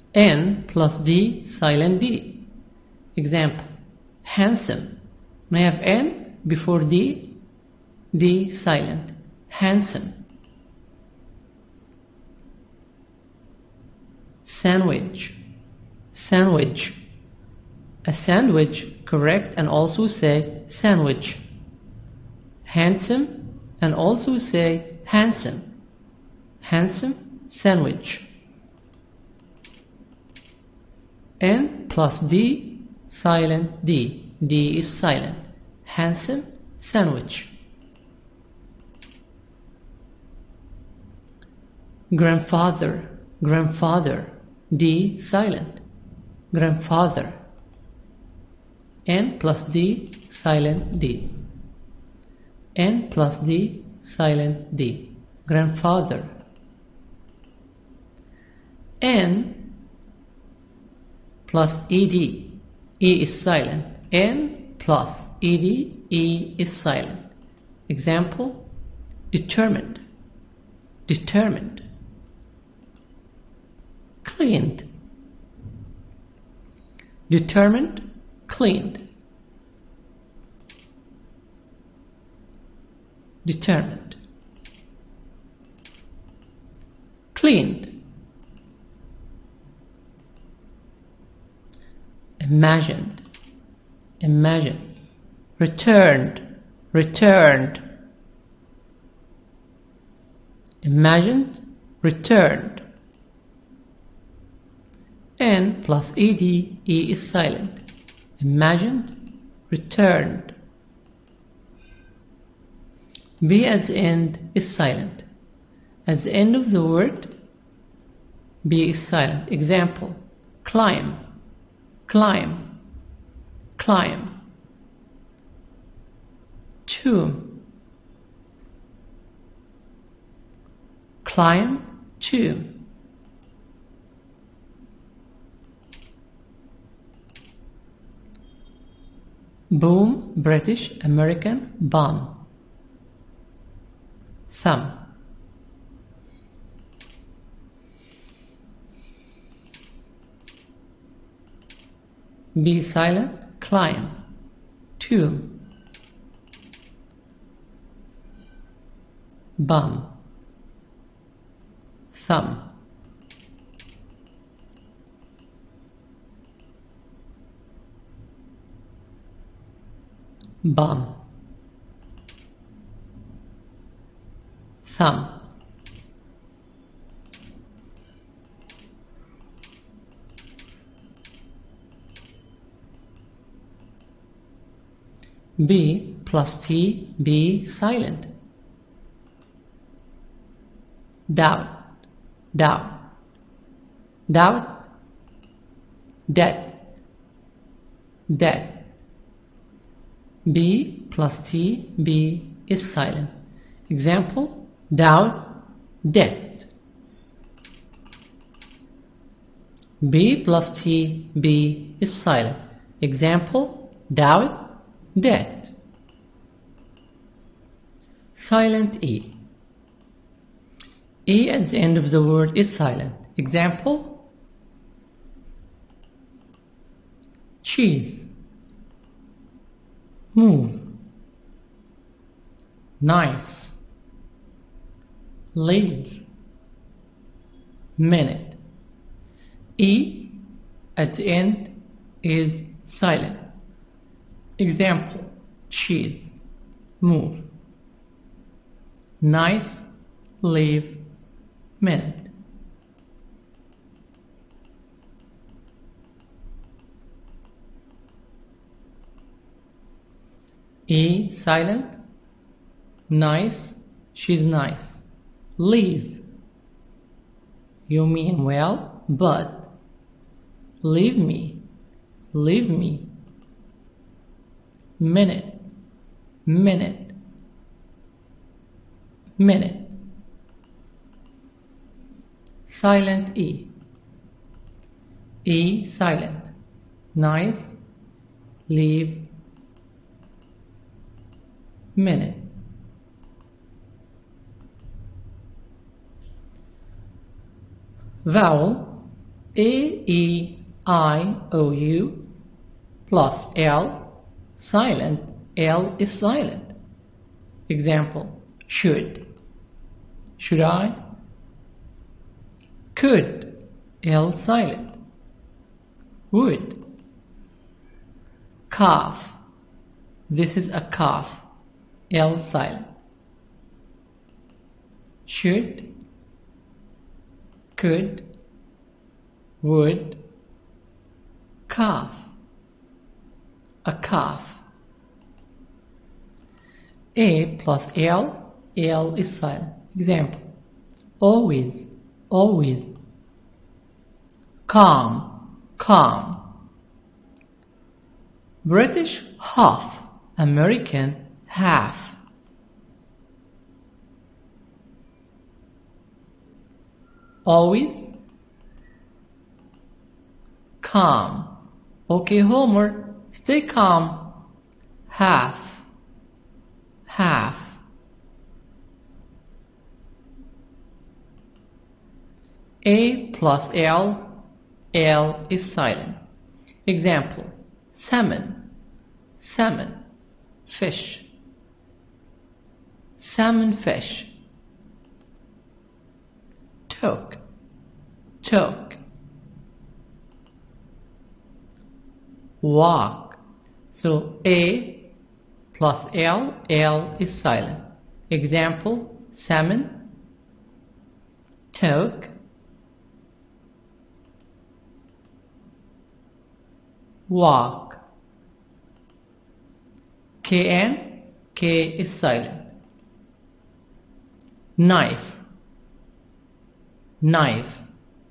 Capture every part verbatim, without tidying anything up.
N plus D, silent D. Example, handsome. May I have N before D? D, silent. Handsome. Sandwich. Sandwich. A sandwich, correct, and also say sandwich. Handsome, and also say handsome. Handsome, sandwich. N plus D, silent D. D is silent. Handsome, sandwich. Grandfather. Grandfather. D, silent. Grandfather. N plus D, silent D. N plus D, silent D. Grandfather. N plus ed. E is silent. N plus ed. E is silent. Example, determined. Determined. Cleaned. Determined, cleaned. Determined. Cleaned. Imagined. Imagined. Returned. Returned. Imagined, returned. N plus ed. E is silent. Imagined, returned. B as end is silent. As the end of the word, B is silent. Example, climb. Climb. Climb. Tomb. Climb. Tomb. Boom, British, American, bomb. Thumb. Be silent, climb. Tomb. Bum. Thumb. Bum. Thumb. B plus T, be silent. Doubt. Doubt. Doubt. Debt. Debt. B plus T, B is silent. Example, doubt, debt. B plus T, B is silent. Example, doubt, debt. Silent E. E at the end of the word is silent. Example, cheese. Move. Nice. Leave. Minute. E at the end is silent. Example, cheese. Move. Nice. Leave. Minute. E silent. Nice. She's nice. Leave. You mean well, but. Leave me. Leave me. Minute. Minute. Minute. Silent E. E silent. Nice. Leave. Minute. Vowel. A E I O U plus L, silent, L is silent. Example, should. Should I? Could, L silent. Would. Calf. This is a calf, L silent. Should, could, would, calf, a calf. A plus L, L is silent. Example, always, always. Calm, calm. British, half. American, half. Always, calm. Okay, Homer, stay calm. Half, half. A plus L, L is silent. Example, salmon, salmon, fish. Salmon fish. Toque, toque. Walk. So A plus L, L is silent. Example, salmon, toque, walk. K N, K is silent. Knife, knife.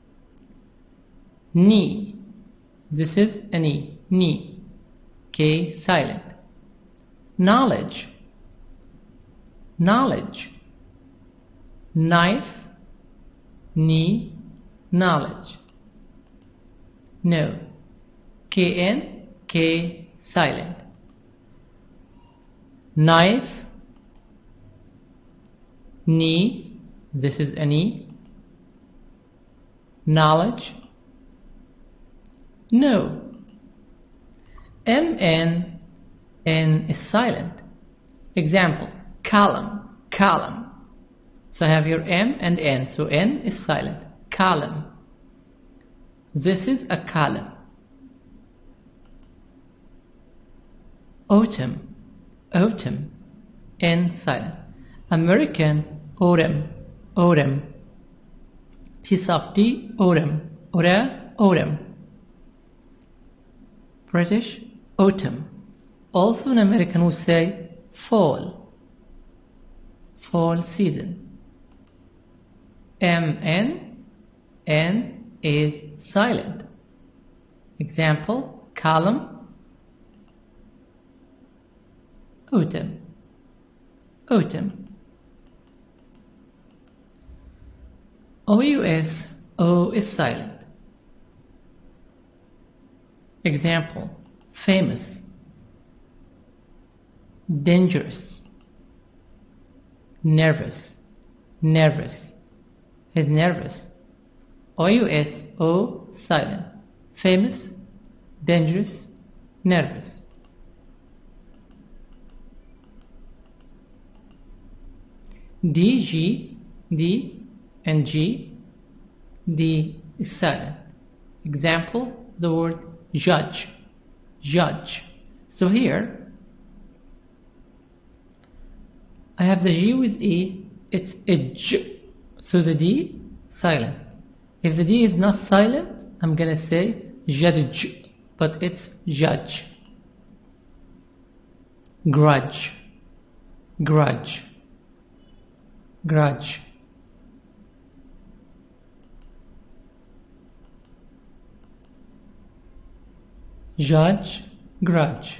Knee, this is a knee, knee. K silent. Knowledge, knowledge. Knife, knee, knowledge. No. K N, K silent. Knife, knee, this is a knee. Knowledge, no. M N, N is silent. Example, column, column. So I have your M and N, so N is silent. Column. This is a column. Autumn, autumn, N silent. American, autumn, autumn. T soft D, autumn, ora, autumn. British, autumn. Also in American we say fall, fall season. M N, N is silent. Example, column, autumn, autumn. O U S, O is silent. Example, famous, dangerous, nervous, nervous. He's nervous. O U S, O silent. Famous, dangerous, nervous. D, G, D and G. D is silent. Example, the word judge, judge. So here, I have the G with E, it's a J. So the D, silent. If the D is not silent, I'm going to say judge, but it's judge. Grudge, grudge, grudge. Judge, grudge.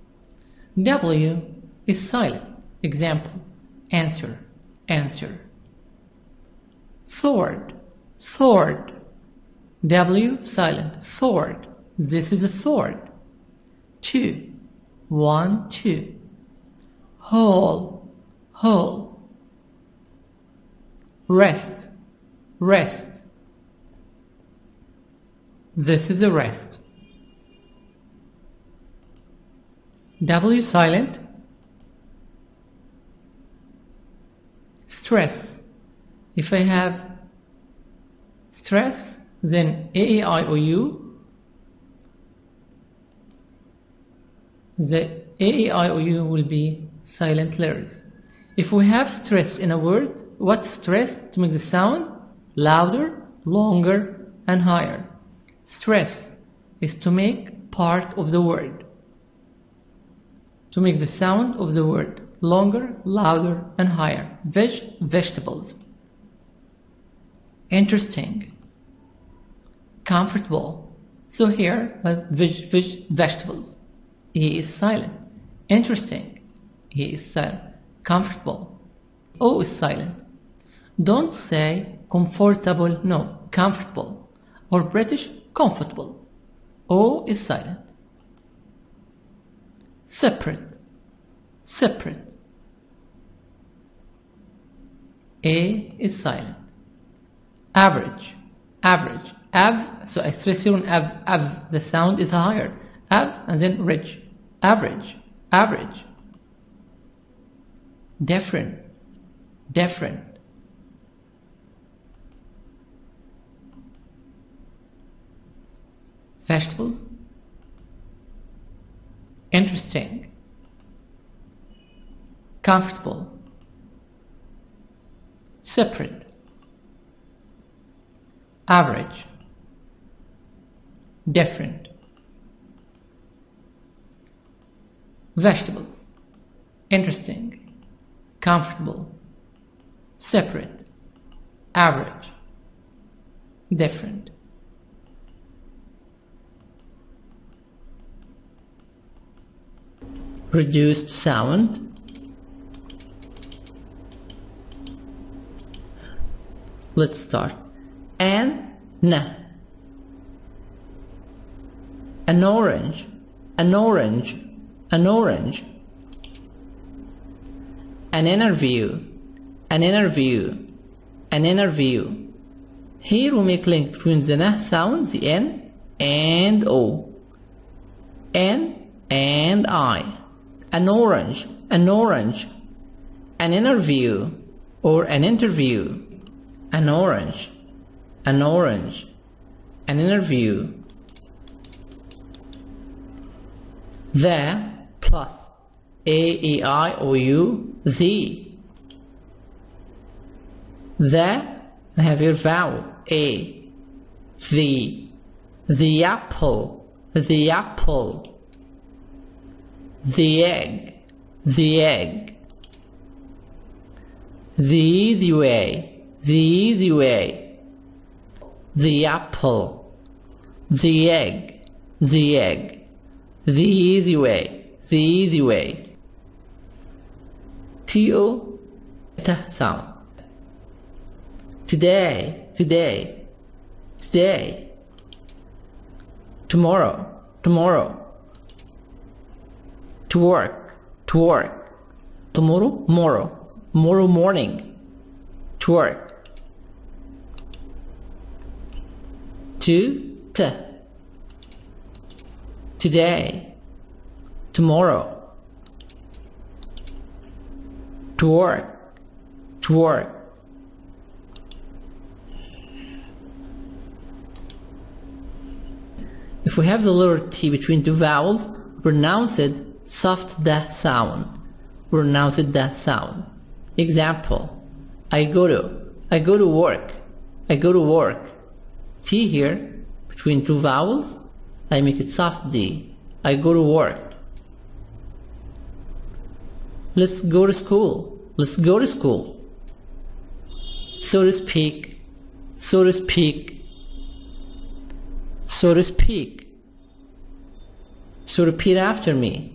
W is silent. Example, answer, answer. Sword, sword. W silent, sword. This is a sword. Two, one, two. Whole, whole. Rest, rest. This is a rest. W silent. Stress. If I have stress, then A E I O U, the A E I O U will be silent letters. If we have stress in a word, what's stress? To make the sound louder, longer, and higher. Stress is to make part of the word, to make the sound of the word longer, louder, and higher. Veg, vegetables. Interesting. Comfortable. So here, veg, veg, vegetables. He is silent. Interesting. He is silent. Comfortable. O is silent. Don't say comfortable, no, comfortable. Or British, comfortable. O is silent. Separate. Separate. A is silent. Average. Average. Av, so I stress here on av, av, the sound is higher. Av and then rich. Average. Average. Different. Different. Vegetables. Interesting. Comfortable. Separate. Average. Different. Vegetables. Interesting. Comfortable. Separate. Average. Different. Reduced sound. Let's start. An, na. An orange, an orange, an orange. An interview, an interview, an interview. Here we make link between the na sound, the N, and O. N and I. An orange, an orange. An interview, or an interview. An orange, an orange. An interview. The plus A E I O U, the. The, I have your vowel, A. The. The apple, the apple. The egg, the egg. The easy way, the easy way. The apple, the egg, the egg. The easy way, the easy way. T O, T sound. Today, today, today. Tomorrow, tomorrow. To work, to work. Tomorrow, tomorrow. Tomorrow morning. To work. To, t. Today, tomorrow. To work, to work. If we have the letter T between two vowels, pronounce it soft da sound. Pronounce it da sound. Example, I go to, I go to work, I go to work. T here, between two vowels, I make it soft D. I go to work. Let's go to school. Let's go to school. So to speak, so to speak, so to speak. So repeat after me.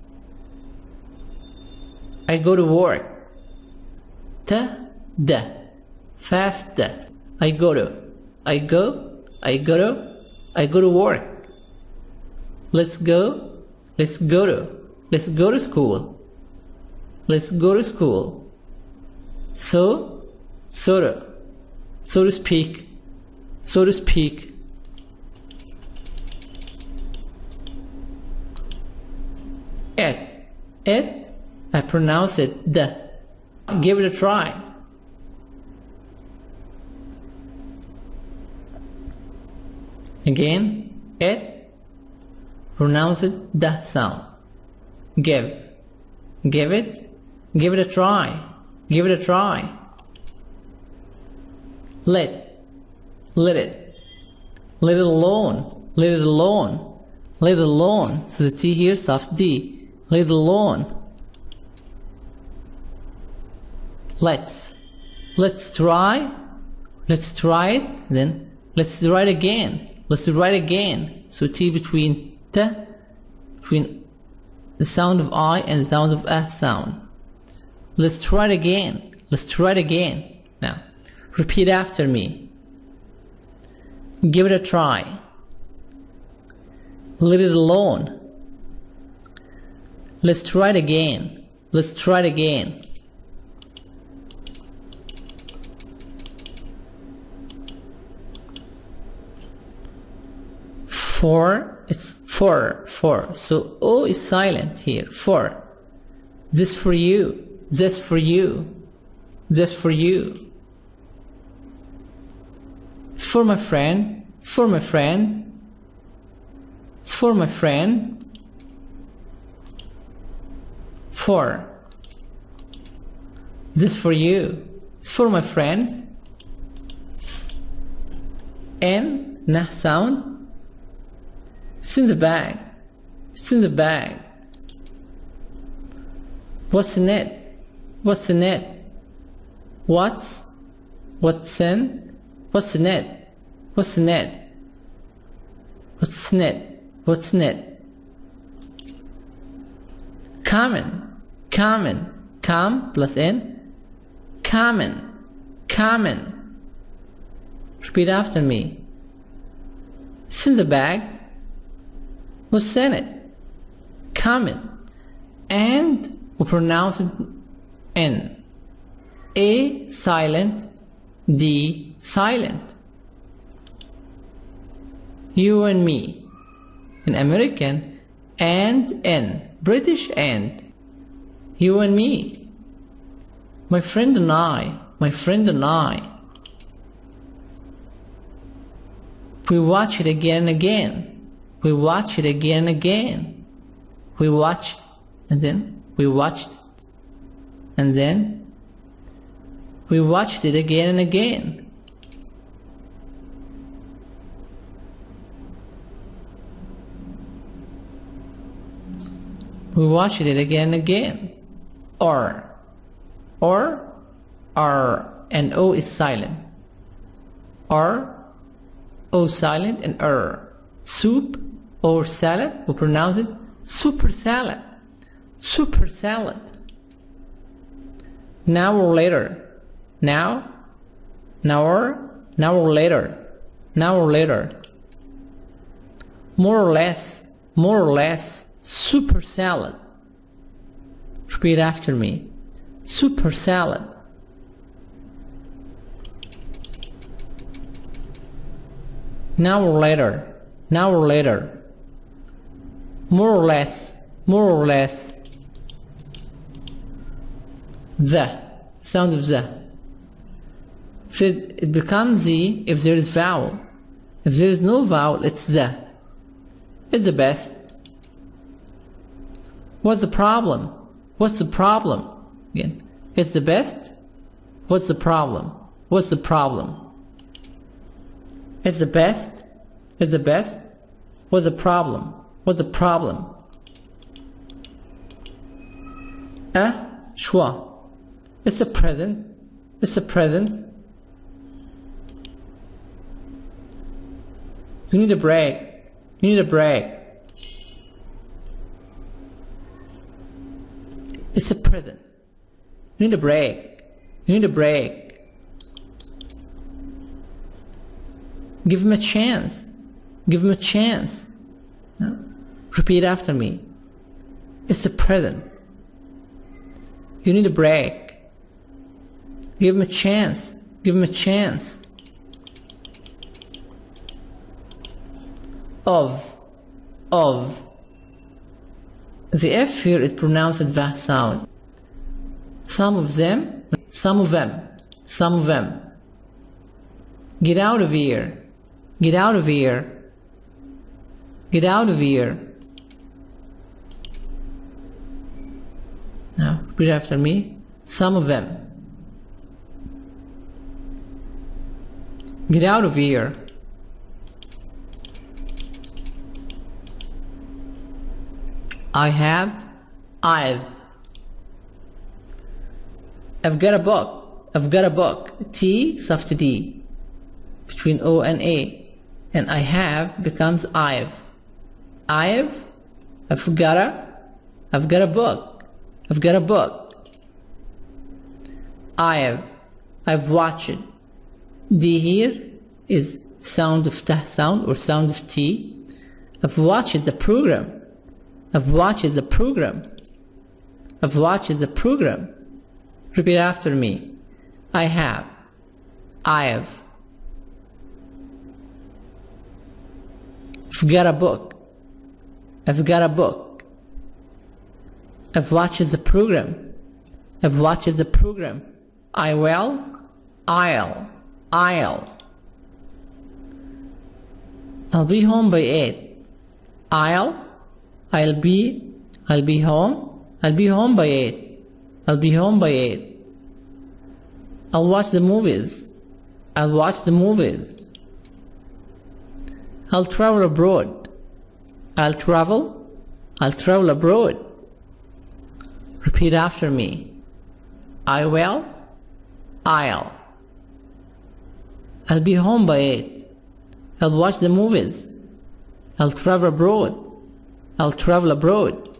I go to work. T, D, fast D. I go to, I go, I go to, I go to work. Let's go, let's go to, let's go to school. Let's go to school. So, so to, so to speak, so to speak. it, it, I pronounce it the. Give it a try. Again, it, pronounce it the sound. Give, give it, give it a try, give it a try. Let, let it, let it alone, let it alone, let it alone. So the T here, soft D, let it alone. Let's, let's try, let's try it, then let's try it again, let's try it again. So T between T, between the sound of I and the sound of A sound. Let's try it again, let's try it again. Now, repeat after me. Give it a try. Let it alone. Let's try it again. Let's try it again. For, it's for, for. So O is silent here. For. This for you. This for you. This for you. It's for my friend. It's for my friend. It's for my friend. For. This for you. It's for my friend. N, nah sound. It's in the bag. It's in the bag. What's in it? What's in it? What's? What's in? What's in it? What's in it? What's in it? What's in it? Common. Common. Com plus N. Common. Common. Repeat after me. It's in the bag. What's in it? Common. And we pronounce it N. A silent. D silent. You and me. In American, and N. British and. You and me. My friend and I. My friend and I. We watch it again and again. We watch it again and again. We watch, and then we watched, and then we watched it again and again. We watched it again and again. Or, or, R, and O is silent. R, O silent, and R. Soup or salad, we pronounce it super salad. Super salad. Now or later. Now, now or, now or later. Now or later. More or less, more or less. Super salad. Repeat after me. Super salad. Now or later. Now or later. More or less. More or less. The. Sound of the. So it, it becomes Z if there is vowel. If there is no vowel, it's the. It's the best. What's the problem? What's the problem? Again, it's the best. What's the problem? What's the problem? It's the best. It's the best. What's the problem? What's the problem? A choix. It's a present. It's a present. You need a break. You need a break. It's a present. You need a break. You need a break. Give him a chance. Give him a chance. No? Repeat after me. It's a present. You need a break. Give him a chance. Give him a chance. Of. Of. The F here is pronounced V sound. Some of them, some of them, some of them. Get out of here. Get out of here. Get out of here. Now, repeat after me. Some of them. Get out of here. I have, I've. I've got a book. I've got a book. T, soft D. Between O and A. And I have becomes I've. I've, I've got a, I've got a book. I've got a book. I've, I've watched. D here is sound of T sound or sound of T. I've watched the program. I've watched the program. I've watched the program. Repeat after me. I have. I have. I've got a book. I've got a book. I've watched the program. I've watched the program. I will. I'll. I'll. I'll be home by eight. I'll. I'll be. I'll be home. I'll be home by eight. I'll be home by eight. I'll watch the movies. I'll watch the movies. I'll travel abroad. I'll travel. I'll travel abroad. Repeat after me. I will. I'll. I'll be home by eight. I'll watch the movies. I'll travel abroad. I'll travel abroad.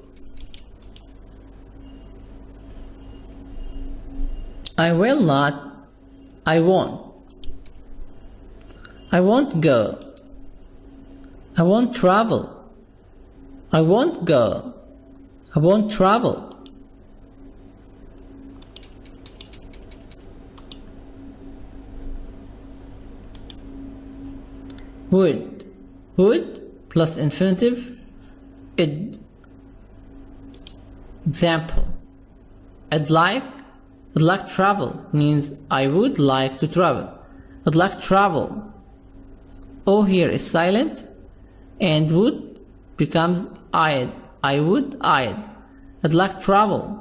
I will not. I won't. I won't go. I won't travel. I won't go. I won't travel. Would. Would plus infinitive. Id. Example. I'd like. I'd like travel means I would like to travel. I'd like travel. O here is silent and would becomes I'd. I would, I'd. I'd like travel.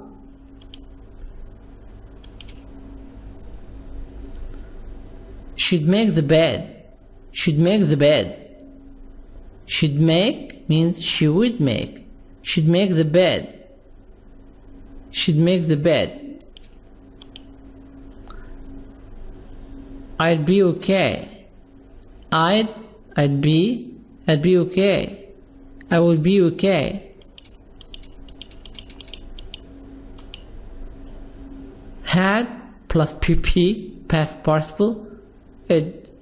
Should make the bed. Should make the bed. Should make means she would make. Should make the bed. Should make the bed. I'd be okay. I'd, I'd be, I'd be okay. I would be okay. Had plus P P, past participle. It.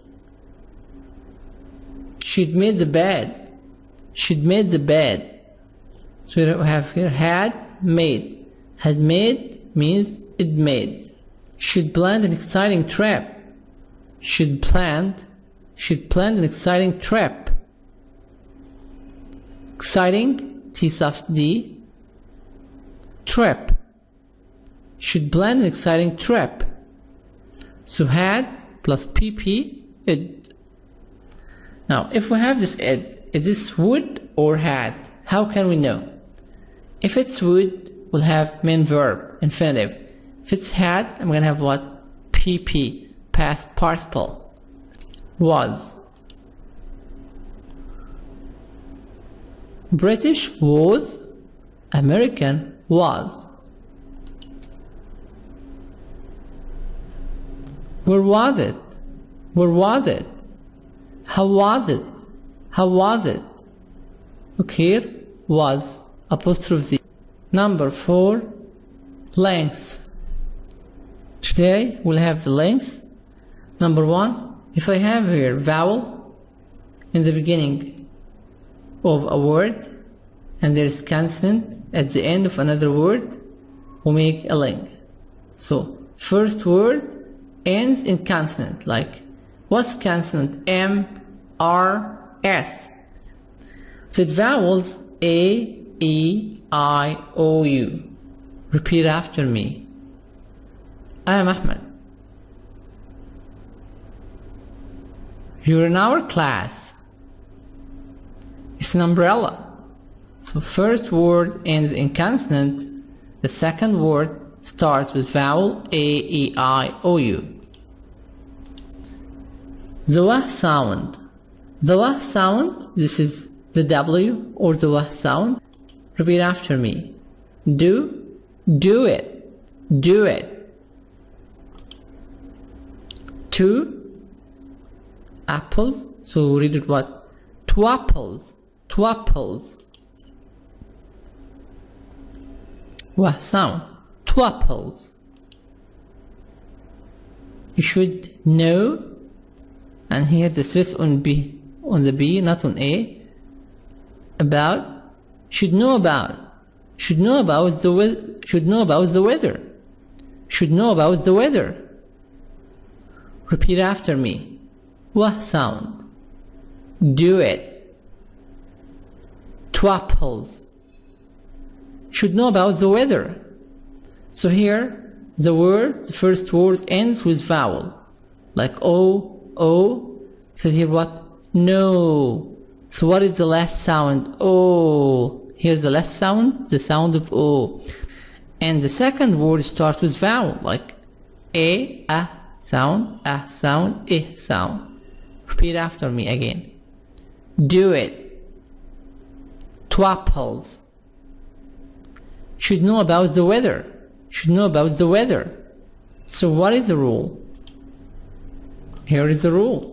She'd made the bed. She'd made the bed. So we have here had, made. Had made means it made. She'd planned an exciting trip. She'd planned. She'd planned an exciting trip. Exciting, T soft D. Trip. She'd planned an exciting trip. So had plus P P, it. Now, if we have this it, is this would or had? How can we know? If it's would, we'll have main verb, infinitive. If it's had, I'm going to have what? P P, past participle. Was. British was. American was. Where was it? Where was it? How was it? How was it? Okay, was apostrophe Z. Number four, lengths. Today we'll have the lengths. Number one, if I have here vowel in the beginning of a word and there is consonant at the end of another word, we make a link. So first word ends in consonant, like what's consonant? M, R, S. So it vowels A, E I O U. Repeat after me. I am Ahmed. You're in our class. It's an umbrella. So first word ends in consonant. The second word starts with vowel A, E, I, O, U. The W sound. The W sound, this is the W or the W sound. Repeat after me. Do, do it, do it. Two apples, so read it what? Twapples, twapples. W sound, twapples. You should know, and here the stress on B, on the B, not on A. About, should know about, should know about the weather, should know about the weather, should know about the weather. Repeat after me. W sound. Do it. Twapples. Should know about the weather. So here, the word, the first word ends with vowel. Like O, O. So here what? No. So what is the last sound? O. Here's the last sound, the sound of O. And the second word starts with vowel, like A, A sound, A sound, I sound. Repeat after me again. Do it. Twapples. Should know about the weather. Should know about the weather. So what is the rule? Here is the rule.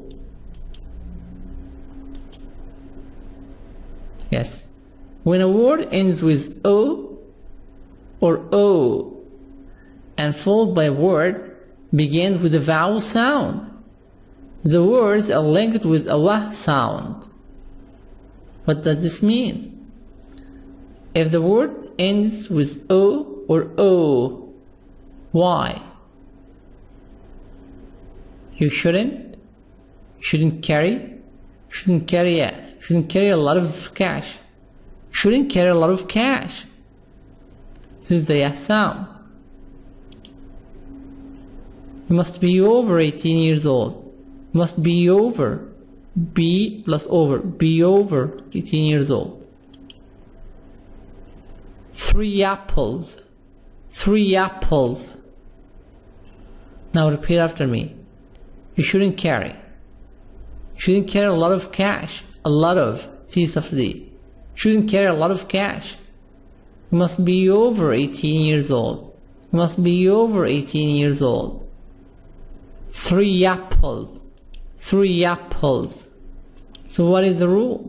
Yes. When a word ends with O or O and followed by a word begins with a vowel sound, the words are linked with a W sound. What does this mean? If the word ends with O or O, why? You shouldn't, shouldn't carry, shouldn't carry a, shouldn't carry a lot of cash, shouldn't carry a lot of cash. This is the Y sound. You must be over eighteen years old. You must be over, be plus over, be over eighteen years old. Three apples, three apples. Now repeat after me. You shouldn't carry. You shouldn't carry a lot of cash. A lot of, T of D. Shouldn't carry a lot of cash. You must be over eighteen years old. You must be over eighteen years old. Three apples, three apples. So what is the rule?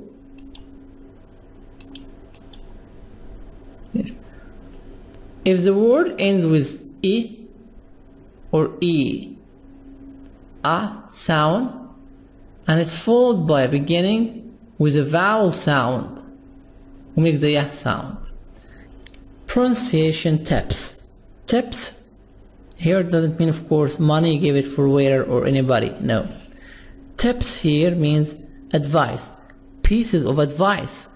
Yes. If the word ends with E or E, A sound, and it's followed by a beginning with a vowel sound, we make the Y sound. Pronunciation tips. Tips here doesn't mean, of course, money, give it for waiter or anybody. No. Tips here means advice, pieces of advice.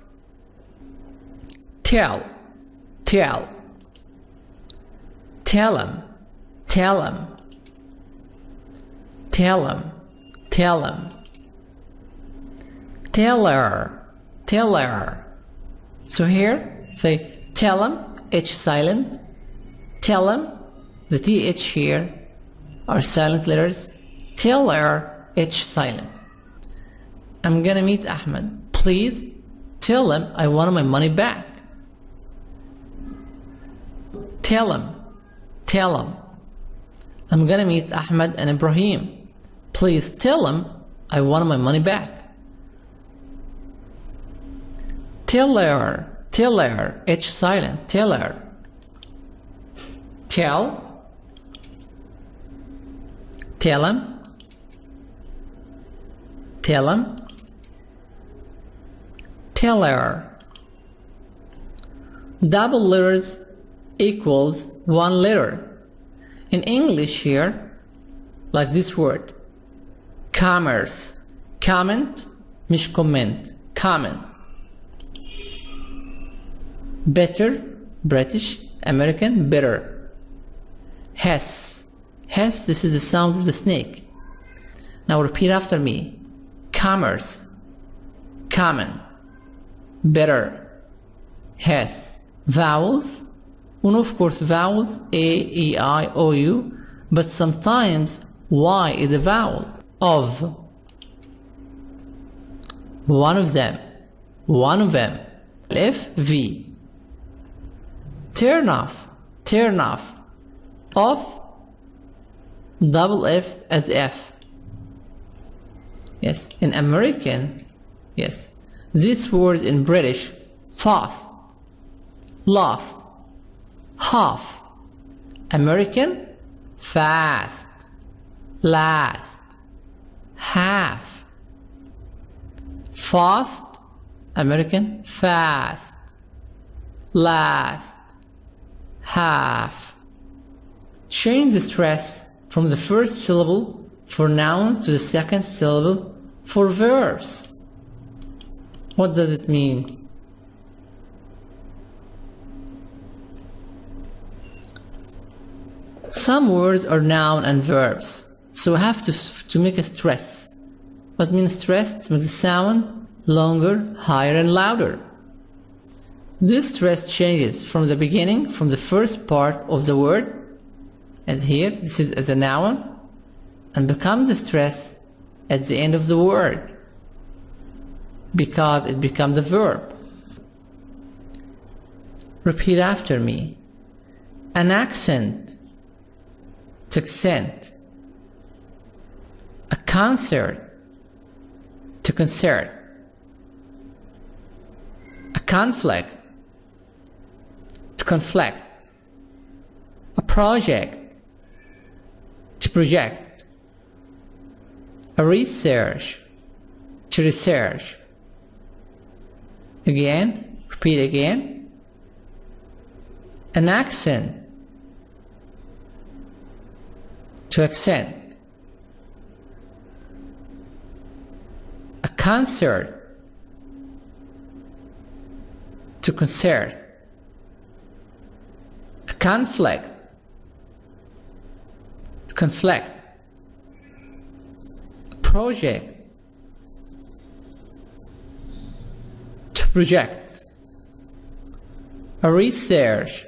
Tell, tell. Tell him, tell him. Tell him, tell him. Tell her, tell her. So here, say tell him, H silent. Tell him, the T H here are silent letters. Tell her, H silent. I'm gonna meet Ahmed. Please tell him I want my money back. Tell him, tell him. I'm gonna meet Ahmed and Ibrahim. Please tell him I want my money back. Tell her, tell her, H silent, tell her. Tell, tell him, tell him, tell her. Double letters equals one letter. In English here, like this word, commerce, comment, مش comment, comment. Better, British, American, better. Hess, Hess, this is the sound of the snake. Now repeat after me. Commerce, common, better, Hess. Vowels, and of course vowels, A, E, I, O, U, but sometimes Y is a vowel. Of, one of them, one of them, F, V. Turn off, turn off, off, double F as F. Yes, in American, yes, this word in British, fast, lost, half. American, fast, last, half. Fast, American, fast, last, half. Change the stress from the first syllable for nouns to the second syllable for verbs. What does it mean? Some words are noun and verbs, so we have to, to make a stress. What means stress? To make the sound longer, higher and louder. This stress changes from the beginning, from the first part of the word, and here this is as a noun, and becomes a stress at the end of the word, because it becomes a verb. Repeat after me. An accent, to accent. A concert, to concert. A conflict, to conflict. A project, to project. A research, to research. Again, repeat again. An accent, to accent. A concert, to concert. A conflict, to conflict. A project, to project. A research,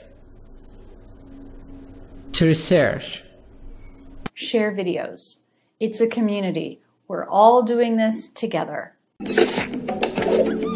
to research. Share videos. It's a community. We're all doing this together.